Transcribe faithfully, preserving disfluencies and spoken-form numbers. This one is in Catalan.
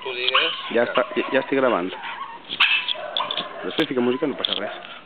tu digues. Ja, està, ja, ja estic gravant. Després fica música, no passa res.